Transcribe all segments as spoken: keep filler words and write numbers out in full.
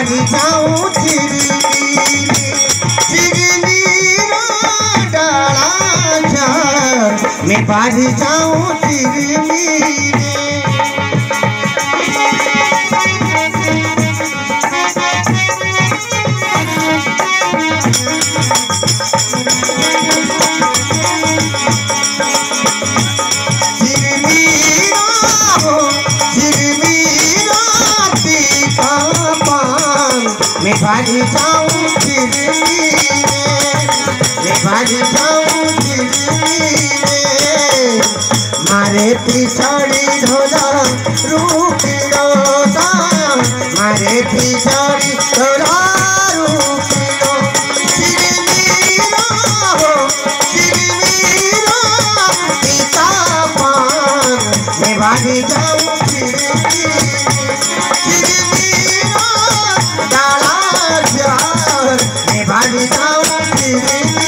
भागी जाऊं चिरनी चिरनी डाला झार मैं भागी जाऊं चिरनी मैं भागी जाऊं चिरनी मैं भागी जाऊं चिरनी मारे पिछड़ी ढोला रूपी रोदा मारे पिछड़ी ढोला रूपी रो चिरनी हो चिरनी रो पिता पान मैं भागी जाऊं चिरनी मैं भागी जाऊं चिरनी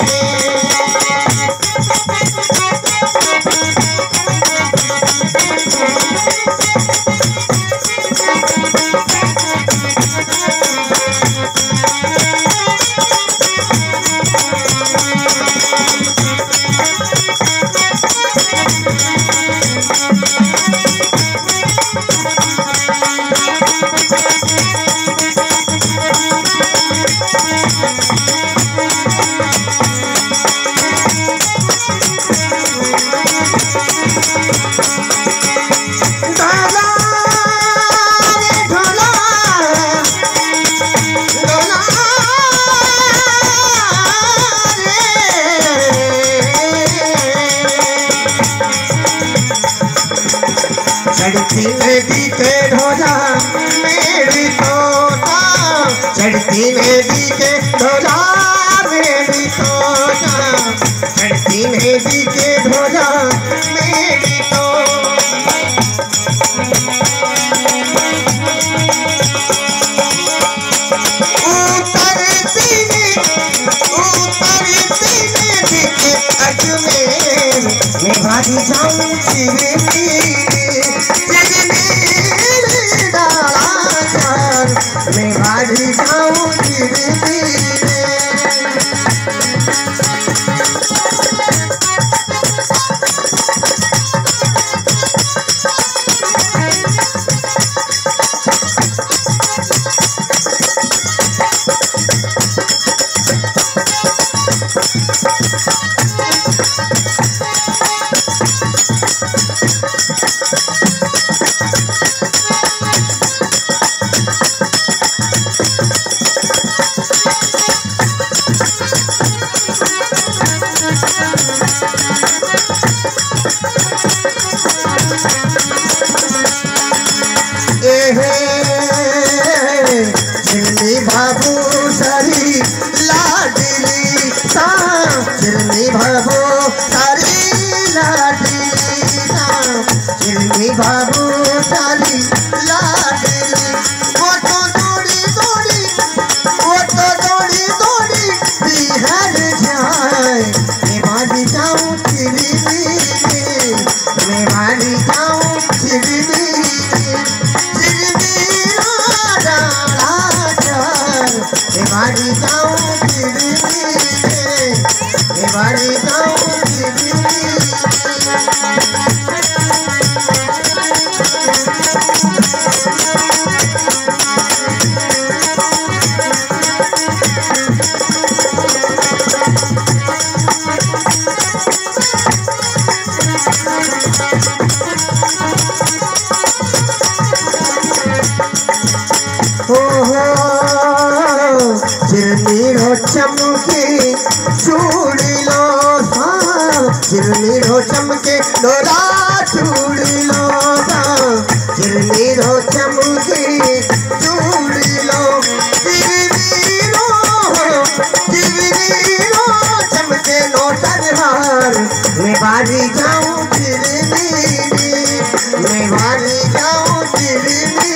चढ़ती नदी के ढोला मेरी तोता चढ़ती नदी के ढोला मेरी तोता चढ़ती नदी के ढोला मेरी तोता उतरती उतरती नदी के अजमेर मैं भागी जाऊं चिरनी मैं भागी जाऊं चिरनी चिरनी बाबू सारी लाडली सा चिरनी बाबू सारी लाडली सा चिरनी बाबू सारी लाडली वो तो दौड़ी दौड़ी वो तो दौड़ी दौड़ी बिहार जाए मैं भागी जाऊं चिरनी मैं भागी जाऊं चिरनी मैं भागी जाऊं चिरनी मैं भागी जाऊं चिरनी हो हो चिरनी रो चमके चूड़ी लो सा चिरनी रो चमके डोरा चूड़ी लो सा चिरनी रो चमके चूड़ी लो चिरनी रो चिरनी रो चमके नो सरहार मैं भागी जाऊं चिरनी मैं भागी जाऊं चिरनी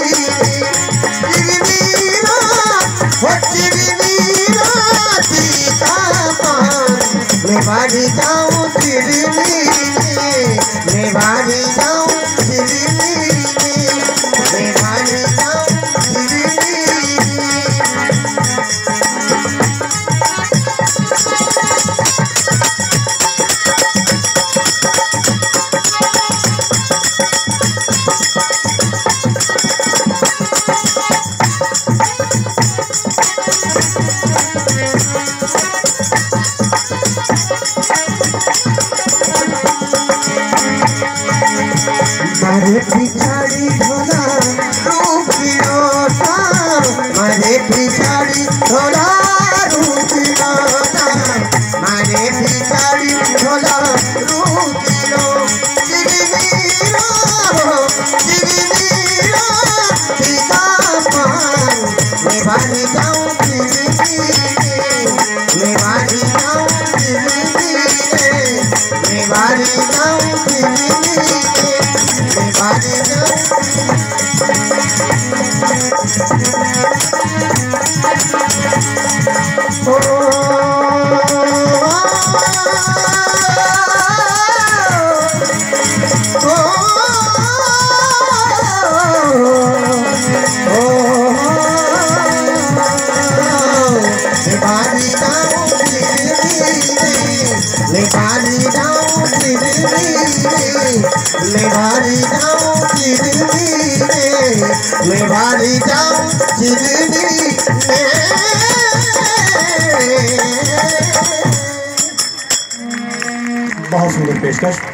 मैं भागी जाऊं चिरनी मैं भागी जाऊं चिरनी मैं भागी जाऊं चिरनी निभारी जाऊं जिंदगी में, निभारी जाऊं जिंदगी में। बहुत सुंदर पेशकश।